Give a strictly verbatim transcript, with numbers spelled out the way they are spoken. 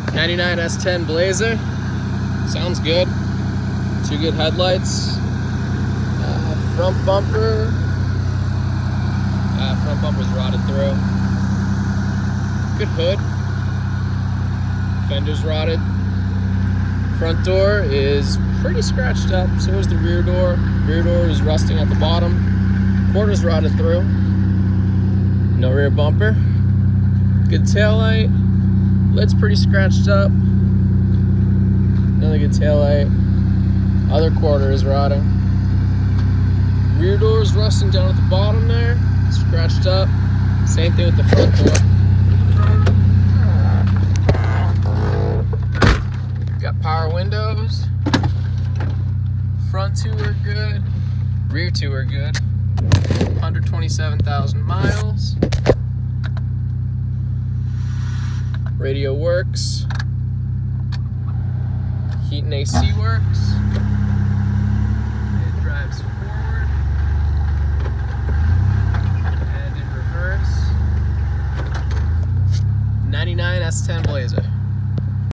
ninety-nine S ten Blazer. Sounds good. Two good headlights. Uh, front bumper. Uh, front bumper's rotted through. Good hood. Fender's rotted. Front door is pretty scratched up. So is the rear door. Rear door is rusting at the bottom. Quarter's rotted through. No rear bumper. Good taillight. Lid's pretty scratched up. Another good taillight. Other quarter is rotting. Rear door is rusting down at the bottom there. Scratched up. Same thing with the front door. Got power windows. Front two are good. Rear two are good. one hundred twenty-seven thousand miles. Radio works. Heat and A C works. It drives forward and in reverse. ninety-nine S ten Blazer.